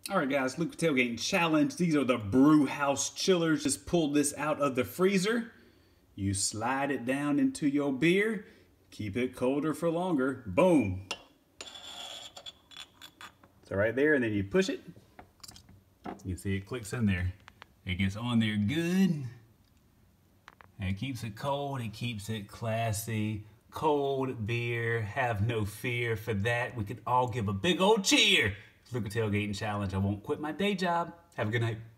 All right, guys, Luke Tailgating Challenge. These are the brew house chillers. Just pull this out of the freezer. You slide it down into your beer. Keep it colder for longer. Boom. So right there, and then you push it. You see it clicks in there. It gets on there good. And it keeps it cold. It keeps it classy. Cold beer. Have no fear for that. We could all give a big old cheer. Luke Tailgating Challenge. I won't quit my day job. Have a good night.